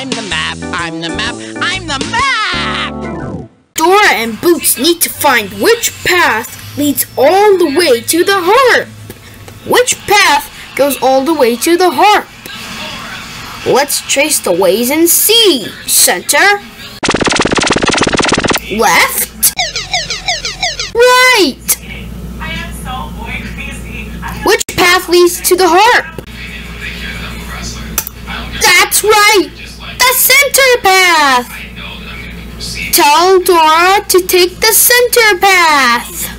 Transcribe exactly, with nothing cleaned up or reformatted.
I'm the map, I'm the map, I'm the map! Dora and Boots need to find which path leads all the way to the harp. Which path goes all the way to the harp? Let's trace the ways and see. Center. Left. Right. Which path leads to the harp? That's right. The center path. Tell Dora to take the center path.